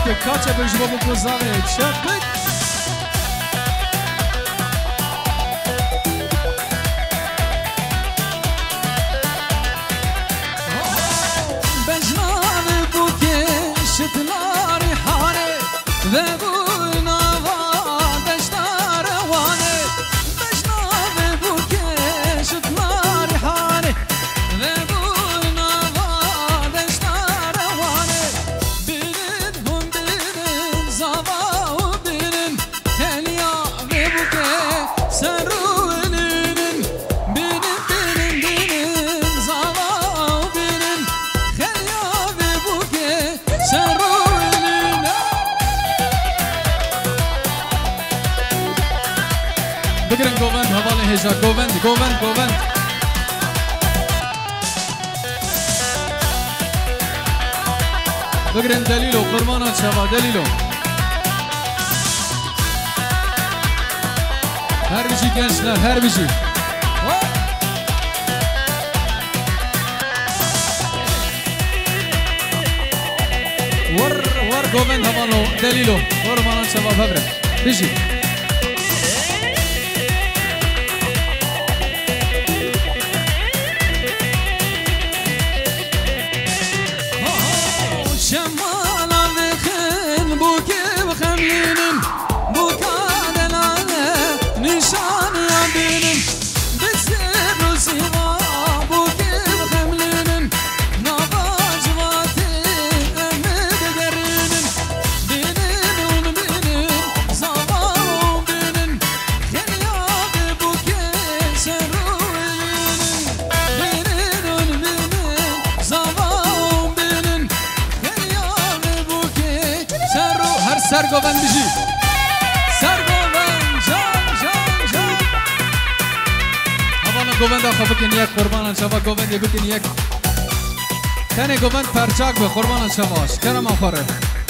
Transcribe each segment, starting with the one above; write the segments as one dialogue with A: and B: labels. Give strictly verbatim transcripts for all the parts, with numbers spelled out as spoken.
A: که کاچه بجبا بکوزانه چپک
B: بجنان بوکه شتلاری حاره و
A: بگیرن گووند حواله هجا گووند گووند گووند بگیرن دلیلو قربانات شوا دلیلو هر بیشی gençler هر بیشی ور ور گووند حوالو دلیلو قربانات شوا ببره بیشی سر گووند بیشی سر گووند جان جان جان حوالا گووند آخه بکن یک قربانان شوا گووند بکن یک تنه گووند پرچاک به قربانان شواش کرم آفاره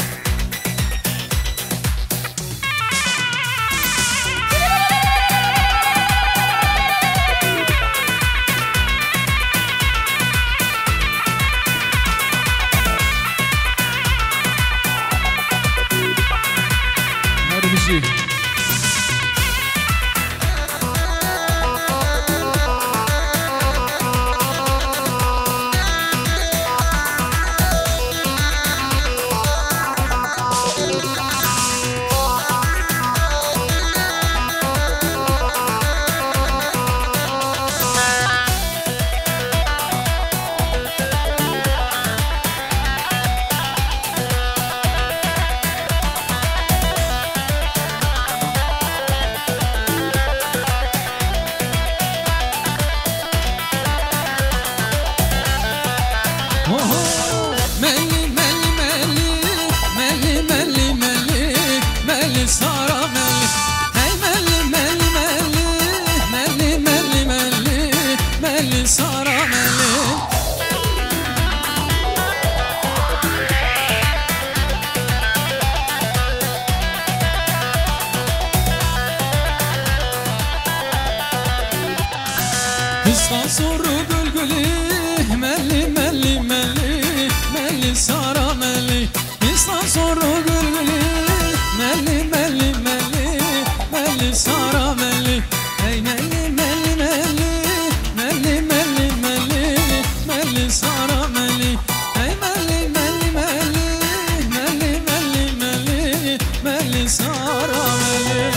B: Suru gülgülü melli melli melli melli sara melli İslam suru gülgülü melli melli melli melli sara melli Hey melli melli melli melli melli melli melli sara melli Hey melli melli melli melli melli melli melli sara melli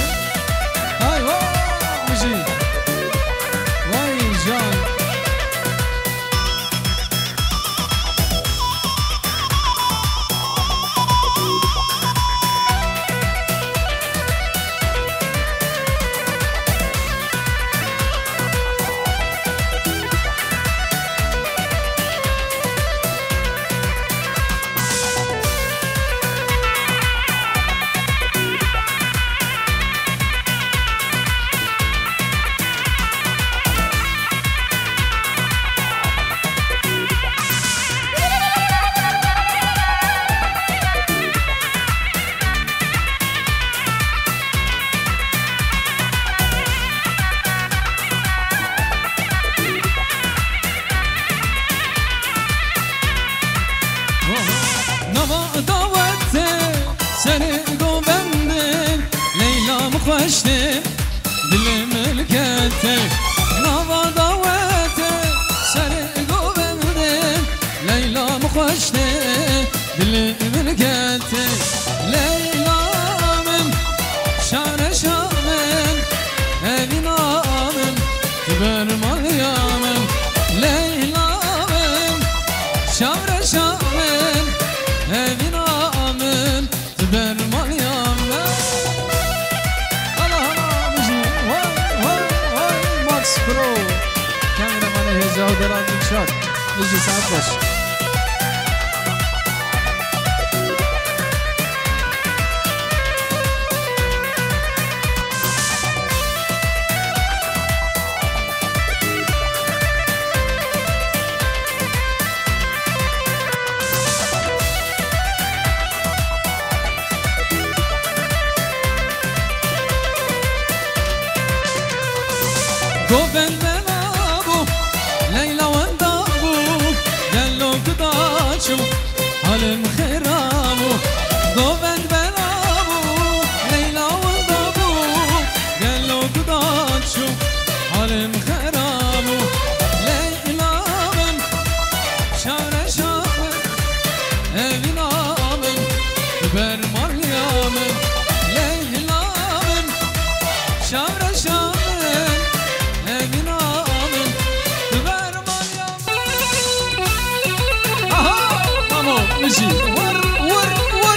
B: Hay vay müzik Vay can سر گوبندن لیلام خوشته دل ملکته نوا داوته سر گوبندن لیلام خوشته دل ملکته لیلامن شهر شامن evin amın Tüberman yamın Leyla'mın Şavre şamın evin amın Tüberman yamın Allah Allah müziği Vay vay vay Max Pro Kameramanı Hecav Deral Dikşat Müziği saat baş Goben benabu, Leyla vendabu, Gello kudaçu, halim khirabu. Goben benabu, Leyla vendabu, Gello kudaçu, halim khirabu. Leyla'mın, şavre şamın, evin amın, Tüber malyamın. Leyla'mın, şavre şamın, ماشي ور ور ور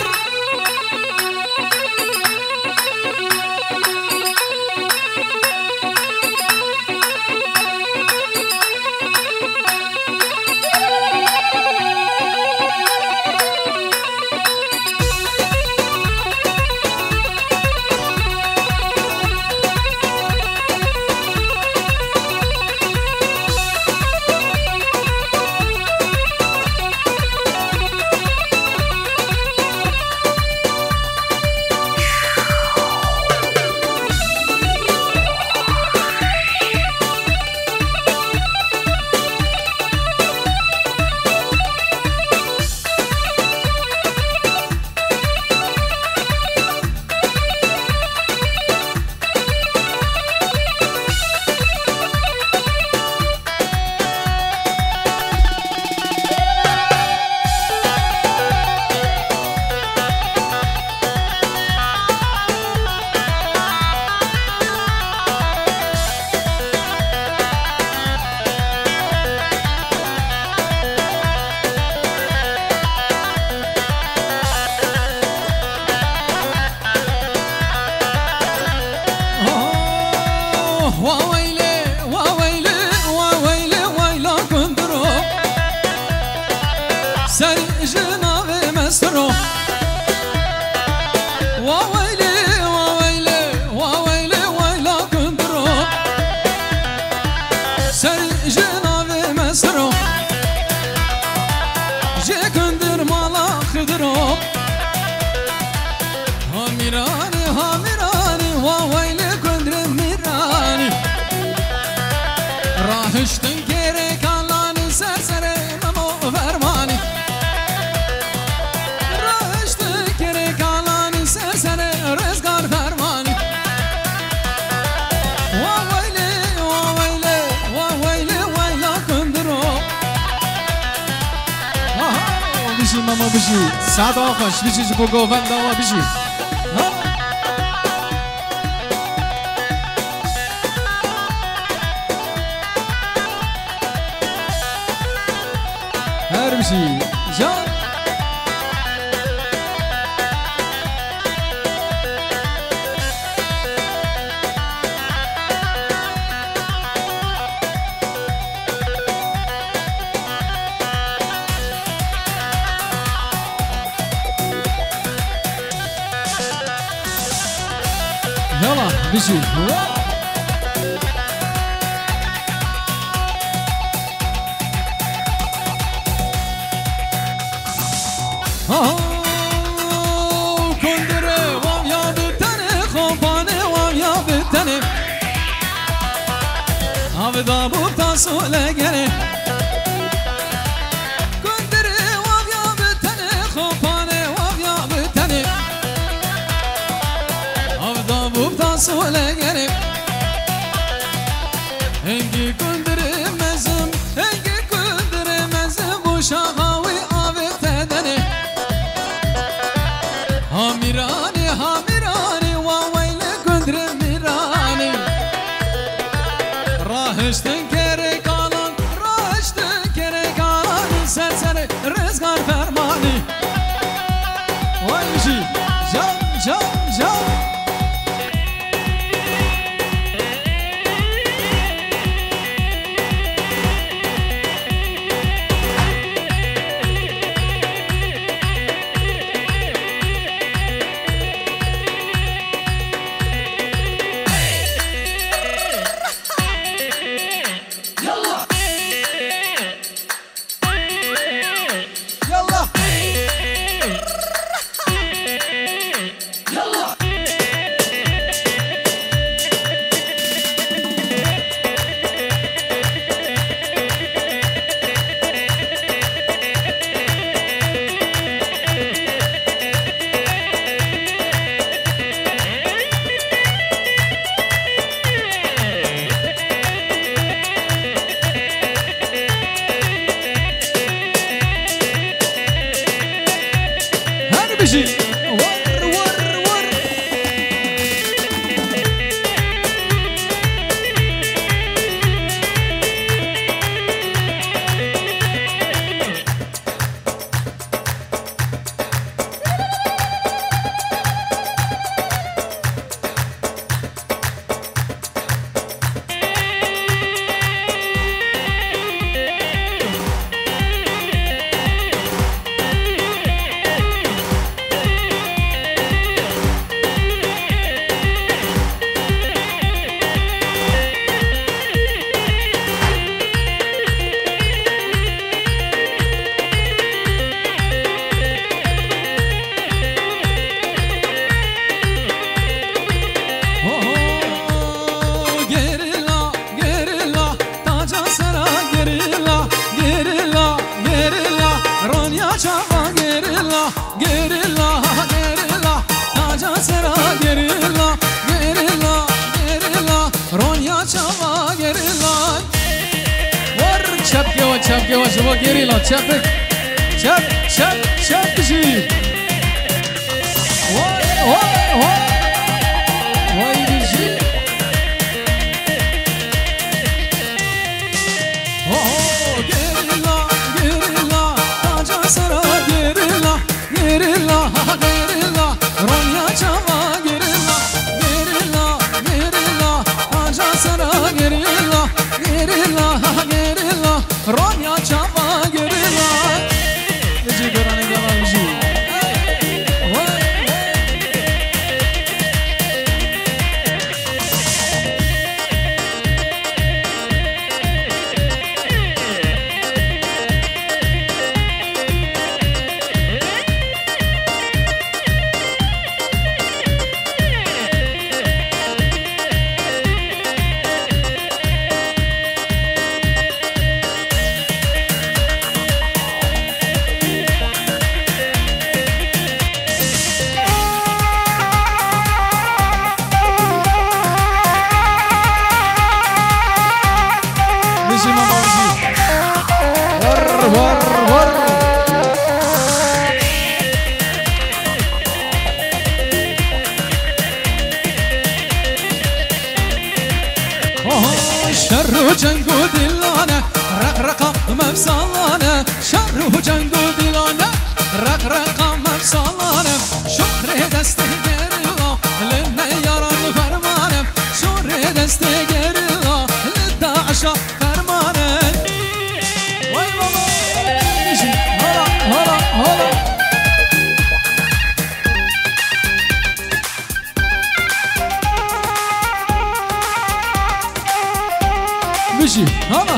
A: ماما بشی سعد آخش بشی جو گوفند آوا بشی هر بشی جان يلا بيجي ها كندره وام يا بتني خوباني وام يا بتني هذا بوتا سوله جري كندره وام يا بتني خوباني وام يا بتني
B: سوله گریم هنگی کندرمزم هنگی کندرمزم بوشاقاوی آوه تدنه هامیرانی هامیرانی واویل کندرمیرانی راهشتن کره کالان راهشتن کره کالان سر سر رزگار فرمانی وای میشی جام جام جام
A: چپ که شما گریلا چپ چپ چپ چپ بشی وای وای وای وای بشی اوه گریلا گریلا تاجا سرا گریلا گریلا گریلا رونیا چاوا گریلا گریلا گریلا تاجا سرا گریلا گریلا گریلا رونیا چاوا گریلا بجی گرانه گلا بجی شر جنگ و دلانه رقرقا مفصلانه شر جنگ و دلانه رقرقا مفصلانه شهر دست گریلا لنه یاران فرمانه شهر دست گریلا لدعشا فرمانه وای بابا میشی هلا هلا هلا میشی هلا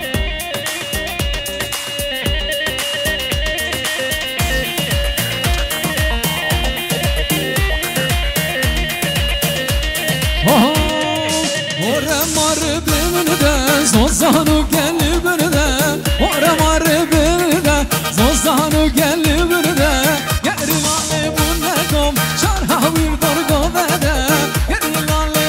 A: زوزانو گلی برده وره ماره برده زوزانو گلی برده گری لاله بونه کم شرها ویر درگو بده گری لاله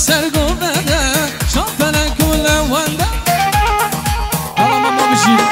B: سرگوبده شافل کل ونده حالا ماما بشی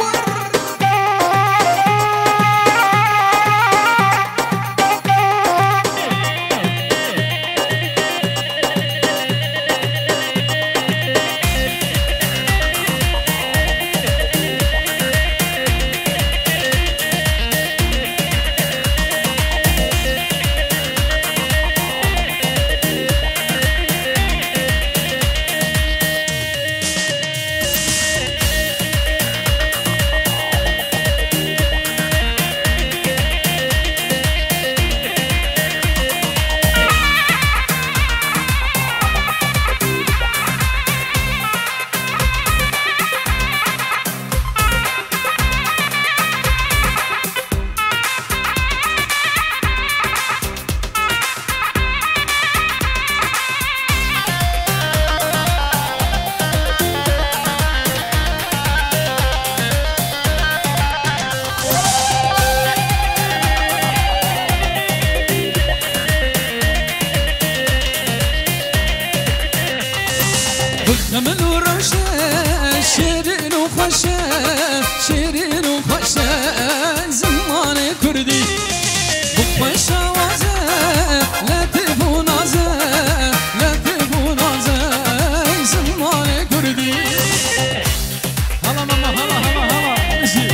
B: خمل و روشه شیرین و خوشه شیرین و خوشه زمان کردی خوش آوازه لطف و نازه لطف و نازه زمان کردی هلا ماما هلا هلا هلا بشی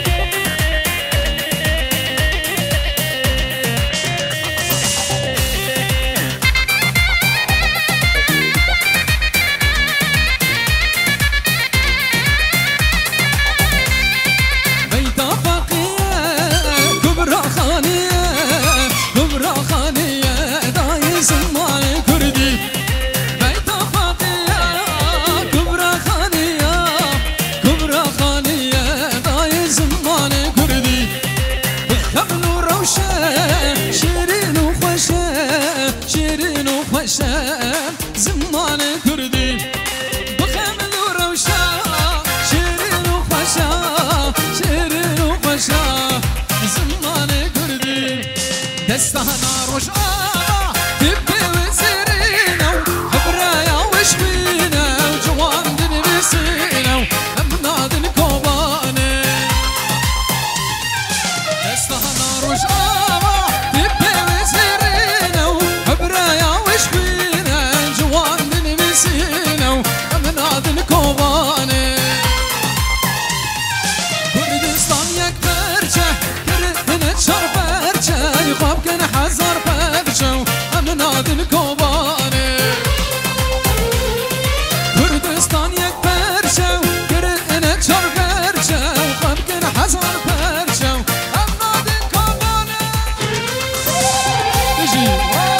B: زمان كردي بخمل وروشا شيرين وخشا شيرين وخشا زمان كردي دستهنا رشا تبكي وسيرينا وحبرايا وشبينا وجوان دنبسينا وأبناد الكوباني دستهنا رشا تبكي وسيرينا وحبرايا وشبينا جوان نمسينا وأبناد الكوباني كردستان يك برشة كردنا تشار برشة يخاف كان حزر برشة وأبناد الكوباني كردستان يك برشة كردنا تشار برشة يخاف كان حزر برشة وأبناد الكوباني تجي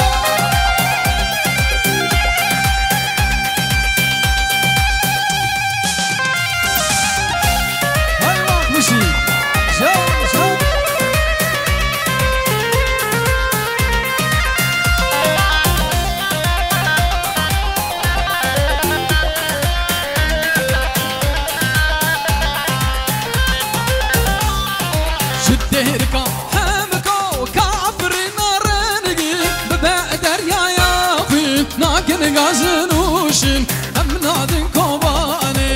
B: شدهركا همكا وكعبر نارنجي ببقدر يا ياخي ناكن غازنوشن أمنادن كوباني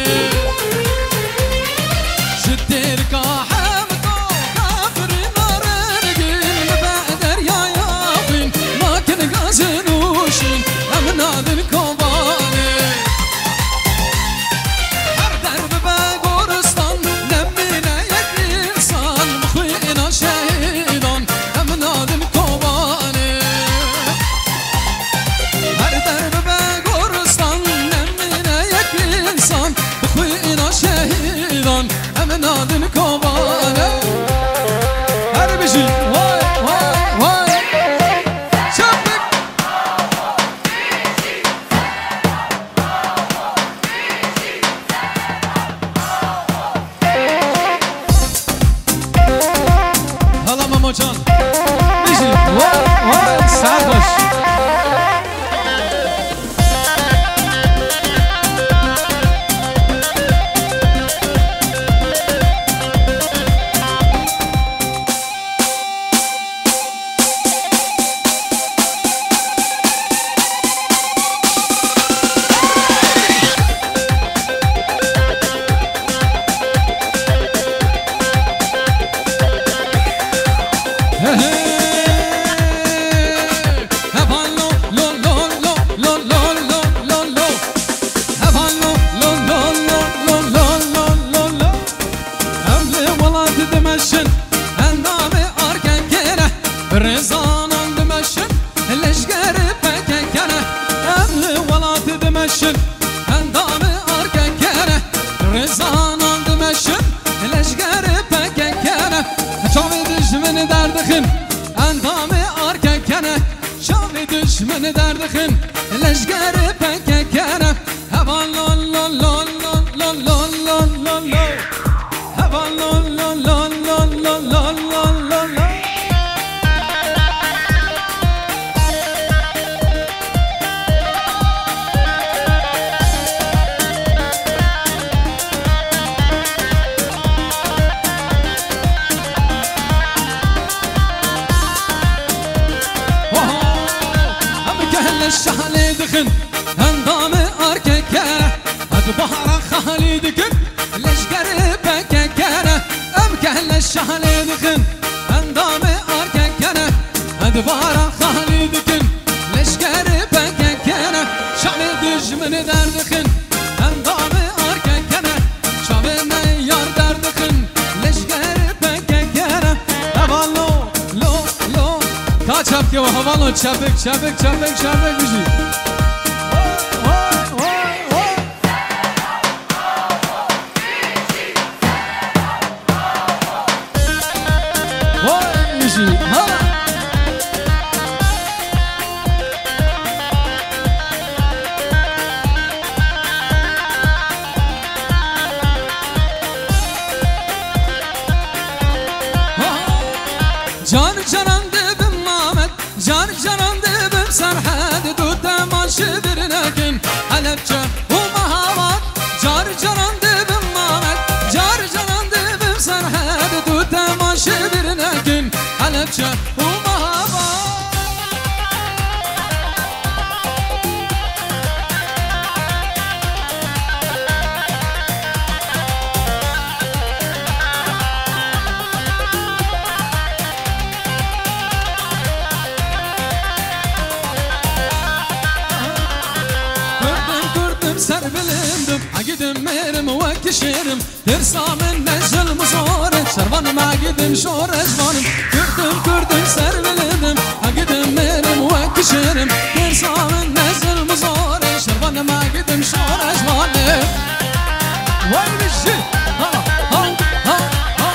B: شدهركا همكا وكعبر نارنجي ببقدر يا ياخي ناكن غازنوشن أمنادن كوباني هر درب بغورستان نمينا يك إنسان مخوينا شاي دردخن اندام ارککنه شام دشمن دردخن لشگر پککنه هوان لال لال لال لال لال لال لال هوان لال لال لال لال لال لال لال الشحلي دخن هندام ارككره هد بحر خالي دكن ليش قربك كره ام كهل الشحلي دخن هندام ارككره هد بحر خالي دكن ليش قربك كره شعبي دج من دار دخن هندام ارككره شعبي نيار دار دخن ليش قربك كره هبالو لو لو تا çapke ve havalı çapek çapek çapek çapek bir şey. Vay bir şey. Ha. Can canan Can canan dibim serhad du temaşı birnekin Halepçe huma havat Car canan dibim mamet Car canan dibim serhad du temaşı birnekin Halepçe huma havat سر بلندم عقدم ميرم وكشيرم ترسى من نزل مصورة شربان ما عقدم شور أجبانم كردم كردم سر بلندم عقدم ميرم وكشيرم ترسى من نزل مصورة شربان ما عقدم شور أجبانم وين الشي ها ها ها ها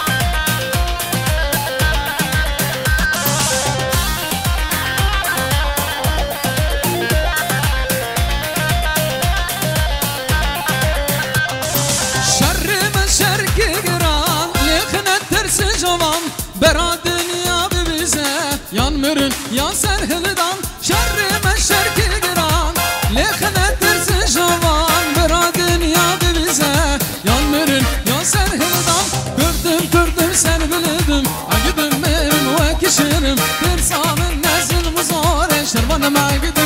B: برا دنیا ببیزه یان مرن یا سرهلدان شر من شرکی گران لیخنه ترس جوان برا دنیا ببیزه یان مرن یا سرهلدان کردم کردم سر بلدم عقدم مرن و کشرم ترسامن نزل مزاره شربانم عقد